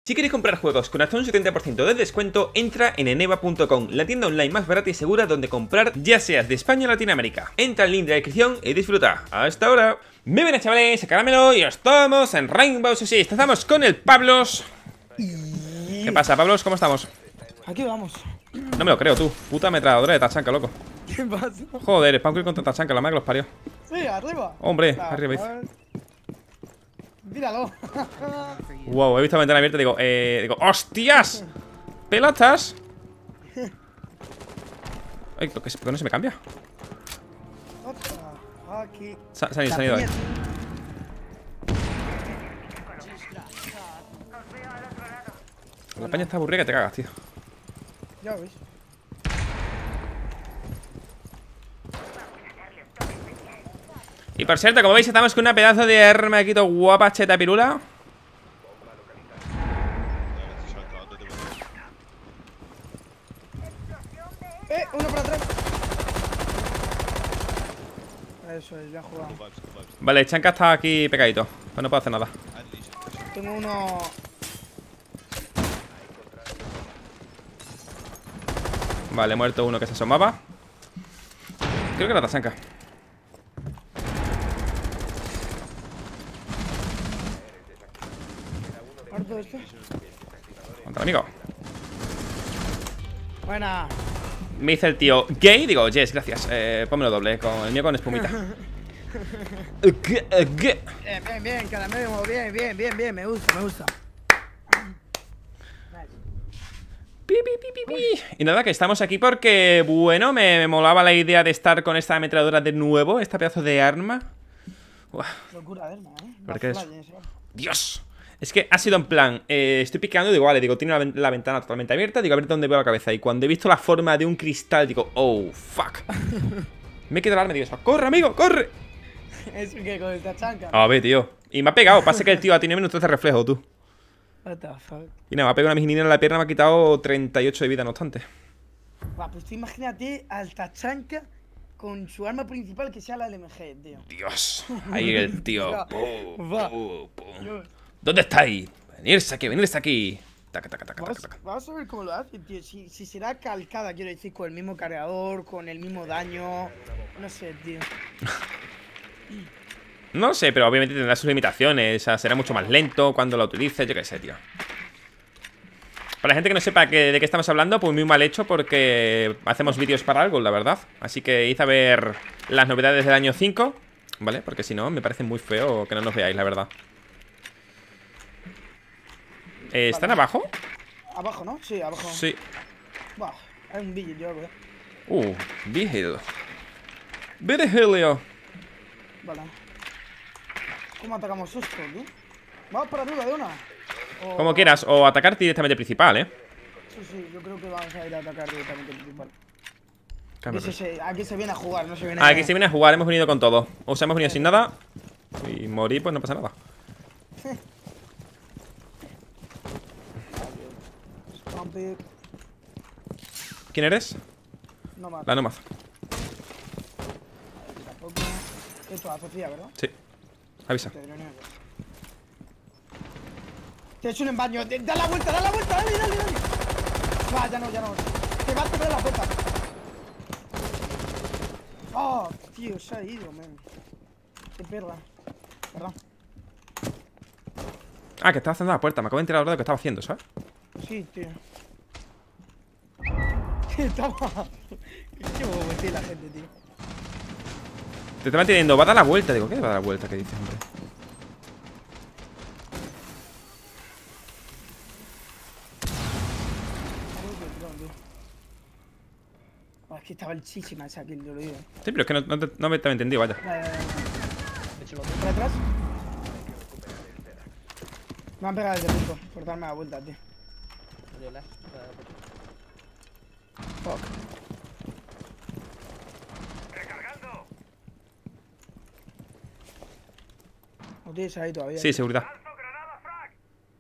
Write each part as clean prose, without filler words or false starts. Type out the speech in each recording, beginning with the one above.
Si quieres comprar juegos con hasta un 70% de descuento, entra en eneba.com, la tienda online más barata y segura donde comprar, ya seas de España o Latinoamérica. Entra al link de la descripción y disfruta. ¡Hasta ahora! Muy buenas, chavales, caramelo y estamos en Rainbow Six Siege. Estamos con el Pablos. ¿Qué pasa, Pablos? ¿Cómo estamos? Aquí vamos. No me lo creo, tú. Puta ametralladora de tachanca, loco. ¿Qué pasa? Joder, Spawn contra tachanca, la madre que los parió. Sí, arriba. Hombre, Ah, arriba. Míralo. Wow, he visto la ventana abierta y digo, ¡hostias! ¡Pelotas! Ay, ¿por qué no se me cambia? Aquí. Se han ido ahí. La peña está aburrida que te cagas, tío. Ya lo veis. Y por cierto, como veis, estamos con una pedazo de arma aquí, todo guapa, cheta pirula. Uno para atrás. Eso es, ya he jugado. Vale, Chanca está aquí pecadito. Pues no puedo hacer nada. Tengo uno. Vale, muerto uno que se asomaba. Creo que era Tachanka. ¿Muerto este? Contra amigo. Buena. Me dice el tío gay, digo, yes, gracias. Pónmelo doble, con el mío con espumita. Bien, caramelo, bien, me gusta. Pi, pi, pi, pi, pi. Y nada, que estamos aquí porque, bueno, me molaba la idea de estar con esta ametralladora de nuevo, esta pedazo de arma. Uah. Locura de arma, ¿Por qué es? Dios. Es que ha sido en plan, estoy picando y digo, vale, digo, tiene la ventana totalmente abierta, digo, a ver dónde veo la cabeza. Y cuando he visto la forma de un cristal, digo, oh, fuck. Me he quedado el arma y digo, corre, amigo, corre. Es que con esta chanca. A ver, tío. Y me ha pegado, pasa que el tío ha tenido minutos de reflejo, tú. What the fuck. Y nada, me ha pegado una mijinina en la pierna, me ha quitado 38 de vida, no obstante. Va, pues tú imagínate al Tachanka con su arma principal que sea la LMG, tío. Dios. Ahí el tío. Va. Pum. ¿Dónde estáis? Venirse aquí. Taca, taca, taca, taca, taca. Vamos a ver cómo lo hace, tío. Si será calcada, quiero decir, con el mismo cargador, con el mismo daño. No sé, tío. No sé, pero obviamente tendrá sus limitaciones. O sea, será mucho más lento cuando lo utilices, yo qué sé, tío. Para la gente que no sepa de qué estamos hablando, pues muy mal hecho porque hacemos vídeos para algo, la verdad. Así que id a ver las novedades del año 5, ¿vale? Porque si no, me parece muy feo que no nos veáis, la verdad. ¿Están abajo? Abajo, ¿no? Sí, abajo. Sí. Buah, hay un vídeo, yo creo. Vigil. Vigilio. Vale. ¿Cómo atacamos esto, tío? Vamos para arriba de una. Como quieras, o atacar directamente principal, ¿eh? Sí, yo creo que vamos a ir a atacar directamente principal. Cámara. Aquí se viene a jugar, no se viene Aquí se viene a jugar, hemos venido con todo. O sea, hemos venido sin nada y morir, pues no pasa nada. ¿Quién eres? Nomad. La Nomad. Tampoco. Esto hace fría, ¿verdad? Sí. Avisa. Te he hecho un embaño. Da la vuelta, dale. Va, ya no. Te va a tocar la puerta. Oh, tío, se ha ido, man. Qué perra. Perdón. Ah, que estaba haciendo la puerta. Me acabo de enterar ahora de lo que estaba haciendo, ¿sabes? Sí, tío. Estaba. Qué bobo tiene la gente, tío. Te estaba entendiendo. Va a dar la vuelta. Digo, ¿qué va a dar la vuelta? ¿Qué dices, hombre? Es que estaba el chichima ese aquí, yo lo digo. Sí, pero es que no me estaba entendido, vaya. ¿Por atrás? Me han pegado desde punto por darme la vuelta, tío. Fuck. ¡Recargando! ¿No tienes ahí todavía? Sí, seguridad. ¡Lanzo granada frag!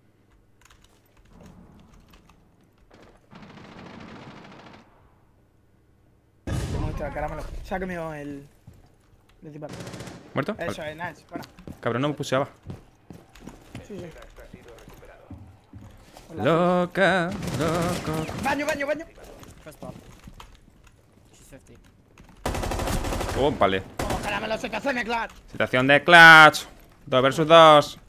Te muestro el caramelo. Sáqueme el principal. ¿Muerto? Eso Vale. es, nice. Bueno. Cabrón, no me puseaba. Sí. Loca, loco. Baño. First top. She's 50. Oh, vale. Vamos, caramelo, se cazó en el clutch. Situación de clutch. 2 versus 2.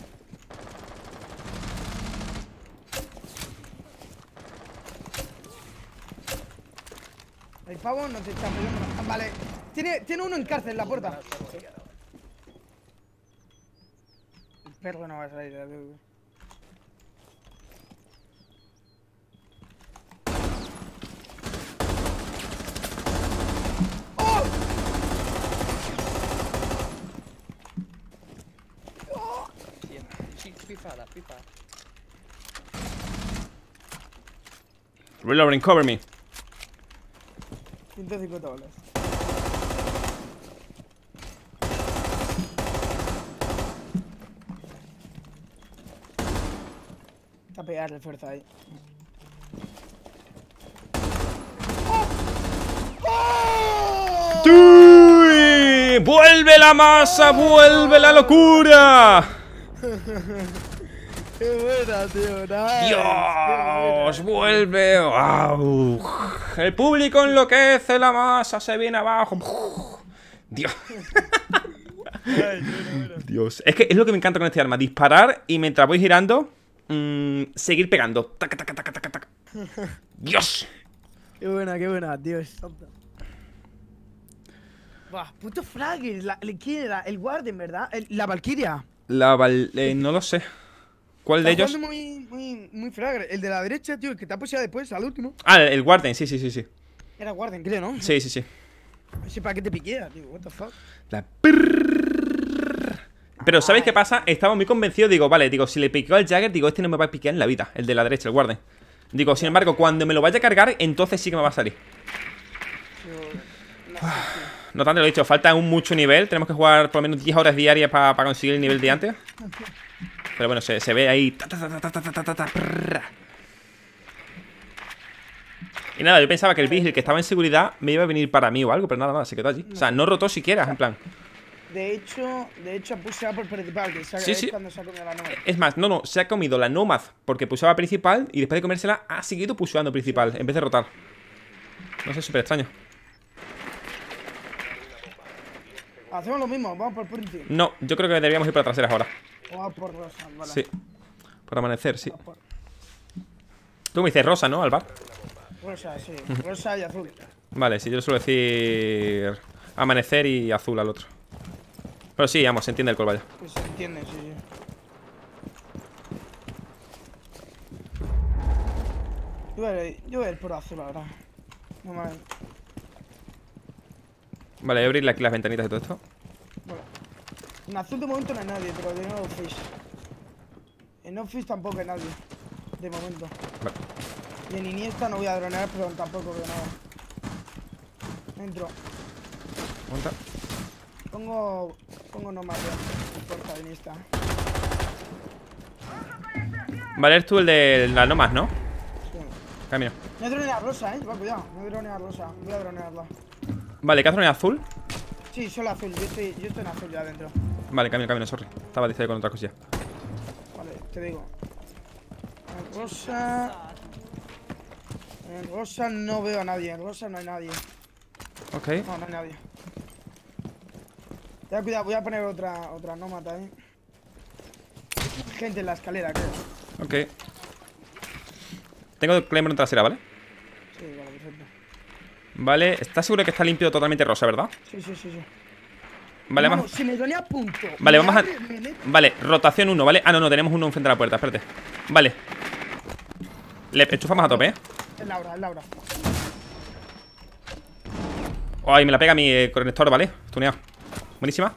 El pavo no te está pidiendo nada. Vale. Tiene uno en cárcel en la puerta. El perro no va a salir. Yeah. Be fair, that. Be fair. Reloading, cover me. 150 bolas. Está a pegarle fuerza ahí. ¡Uy! ¡Vuelve la masa! ¡Vuelve la locura! ¡Qué buena, tío! Nice. ¡Dios! ¡Vuelve! ¡Wow! El público enloquece, la masa se viene abajo. Dios. Dios. Es que es lo que me encanta con este arma. Disparar y mientras voy girando, seguir pegando. Taca, taca, taca, taca, taca. ¡Dios! Qué buena, Dios santo. Buah, puto Fragger. ¿Quién era? El Warden, ¿verdad? La Valkyria. No lo sé. ¿Cuál de ellos? Muy Fragger. El de la derecha, tío, el que te ha puesto después, al último. Ah, el Warden, sí. Era Warden, creo, ¿no? Sí. Sí, ¿para qué te piquea, tío? What the fuck. Pero ¿sabéis qué pasa? Estaba muy convencido, digo, vale, digo, si le piqueo al Jagger, digo, este no me va a piquear en la vida, el de la derecha, el Warden. Digo, sin embargo, cuando me lo vaya a cargar, entonces sí que me va a salir. No tanto lo he dicho, falta un mucho nivel. Tenemos que jugar por lo menos 10 horas diarias para conseguir el nivel de antes. Pero bueno, se ve ahí. Y nada, yo pensaba que el Vigil que estaba en seguridad me iba a venir para mí o algo, pero nada, se quedó allí. O sea, no rotó siquiera, en plan. De hecho puse por principal, que Sí. cuando se ha comido la Nomad. Es más, no, se ha comido la Nomad porque puseaba principal y después de comérsela ha seguido puseando principal en vez de rotar. No sé, súper extraño. Hacemos lo mismo, vamos por Princi. No, yo creo que deberíamos ir para traseras ahora. Vamos por Rosa, vale. Sí. Por amanecer, sí. Vamos por Tú me dices rosa, ¿no, Alvar? Rosa, sí. Rosa y azul. Vale, sí, yo suelo decir amanecer y azul al otro. Pero sí, vamos, se entiende el call, vaya. Pues se entiende, sí. Yo voy a ir por azul ahora. No me... Vale, voy a abrirle aquí las ventanitas y todo esto. Vale. En azul de momento no hay nadie, pero de nuevo fish. En office tampoco hay nadie. De momento. Vale. Y en Iniesta no voy a dronear, pero tampoco veo nada. Entro. Monta. Pongo nomás ya. No importa, Iniesta. Vale, eres tú el de las nomas, ¿no? Sí. Camino. No he droneado rosa, va, cuidado. No he droneado rosa. Voy a dronearla. Vale, ¿qué haces en azul? Sí, solo azul. Yo estoy en azul ya adentro. Vale, camino, sorry. Estaba distraído con otra cosilla. Vale, te digo. En rosa. En rosa no veo a nadie. En rosa no hay nadie. Ok. No hay nadie. Ya, cuidado, voy a poner otra nómata ahí. Gente en la escalera, creo. Ok. Tengo Claymore en trasera, ¿vale? Sí, vale, perfecto. Vale, ¿estás seguro que está limpio totalmente rosa, verdad? Sí. Vale, Hermano, vamos. si me dronea punto. Vale, me vamos a... abre, me mete. Vale, rotación 1, ¿vale? Ah, no, tenemos uno enfrente de la puerta, espérate. Vale. Le enchufamos a tope, ¿eh? Es Laura. Ay, me la pega mi conector, ¿vale? Tuneado. Buenísima.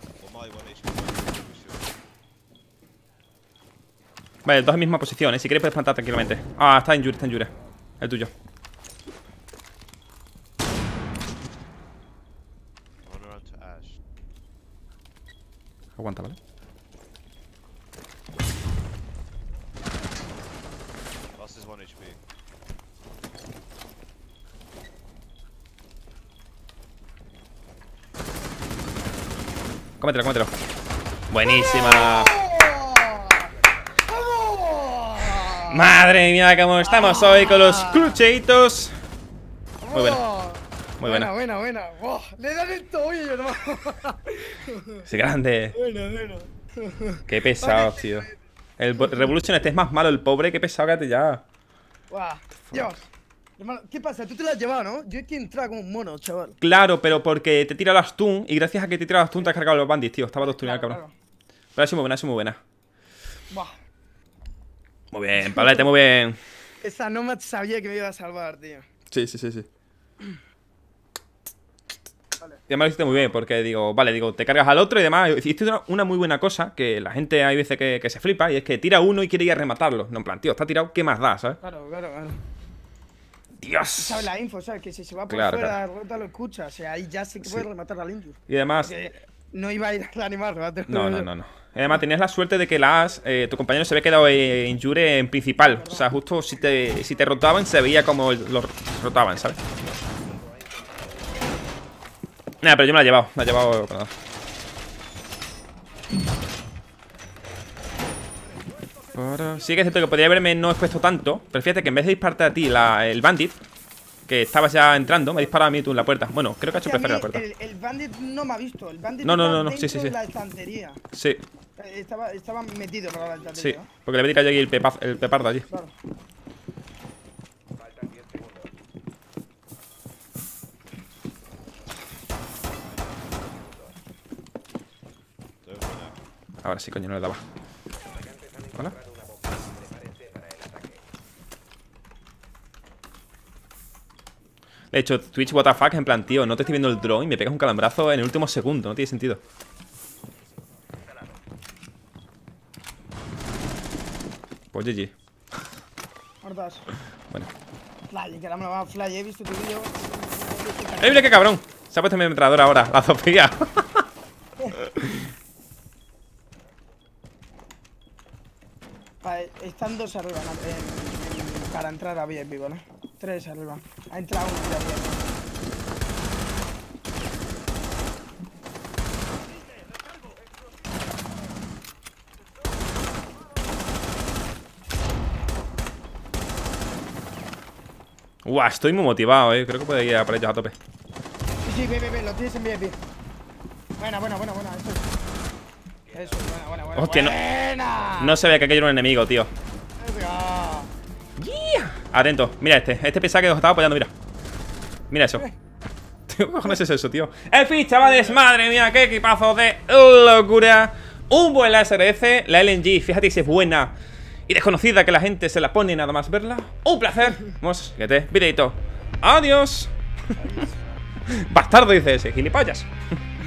Vale, dos en misma posición, ¿eh? Si quieres puedes plantar tranquilamente. Ah, está en Jure. El tuyo. Aguanta, ¿vale? Cómetelo. Buenísima. Madre mía, cómo estamos hoy con los crucheitos. Muy buena. Oh, Muy buena. Buena. Oh, le dan el tobillo, hermano. Sí, grande. Bueno. Qué pesado, tío. El Revolution este es más malo, el pobre, qué pesado, quédate ya. Guau, Dios. Hermano, ¿qué pasa? Tú te lo has llevado, ¿no? Yo es que entraba como un mono, chaval. Claro, pero porque te tira las stun y gracias a que te tira las stun te has cargado los bandits, tío. Estaba dos tuneados, cabrón. Pero ha sido muy buena. Buah. Muy bien, Pablete, muy bien. Esa Nomad sabía que me iba a salvar, tío. Sí. Y además lo hiciste muy bien, porque digo, te cargas al otro y demás. Hiciste una muy buena cosa, que la gente hay veces que se flipa, y es que tira uno y quiere ir a rematarlo. No, en plan, tío, está tirado, ¿qué más da, sabes? Claro. Dios. ¿Sabes la info, sabes? Que si se va por Claro, fuera, Rota lo escucha. O sea, ahí ya sé que puede rematar al Injur. Y además, Porque no iba a ir al animal, remate. no. Y además tenías la suerte de que tu compañero se había quedado injure en principal. O sea, justo si te rotaban, se veía como los rotaban, ¿sabes? Nada, pero yo me la he llevado. La he llevado para nada. Sí que es cierto que podría haberme no expuesto tanto. Pero fíjate que en vez de dispararte a ti el bandit, que estabas ya entrando, me disparado a mí tú en la puerta. Bueno, creo que ha hecho preferir la puerta. El bandit no me ha visto. El bandit No, estaba sí. dentro de la estantería. Sí, Estaba metido para la sí. estantería. Porque le voy a tirar yo aquí el pepardo allí. Claro. Ahora sí, coño, no le daba. Hola. De hecho, Twitch WTF, en plan, tío, no te estoy viendo el drone y me pegas un calambrazo en el último segundo. No tiene sentido. Pues GG. Hordas. Bueno. Fly, que ahora me lo va a fly. He visto tu vídeo. Mira qué cabrón! Se ha puesto mi ametralladora ahora, la Sofía. Vale, están dos arriba para entrar a VIP, ¿vale? Tres arriba. Ha entrado uno ya bien. Estoy muy motivado, creo que puede ir a por ellos a tope. Sí, ve, lo tienes en VIP. Buena. Eso, buena. Hostia, ¡Buena! no sabía que aquello era un enemigo, tío. Venga. Atento, mira este pensaba que os estaba apoyando, mira eso. ¿Qué cojones es eso, tío? En fin, chavales, madre mía, qué equipazo de locura. Un buen láser S, la LNG, fíjate si es buena y desconocida, que la gente se la pone nada más verla. Un placer. Vamos, fíjate, videito. Adiós. Bastardo, dice ese, gilipollas.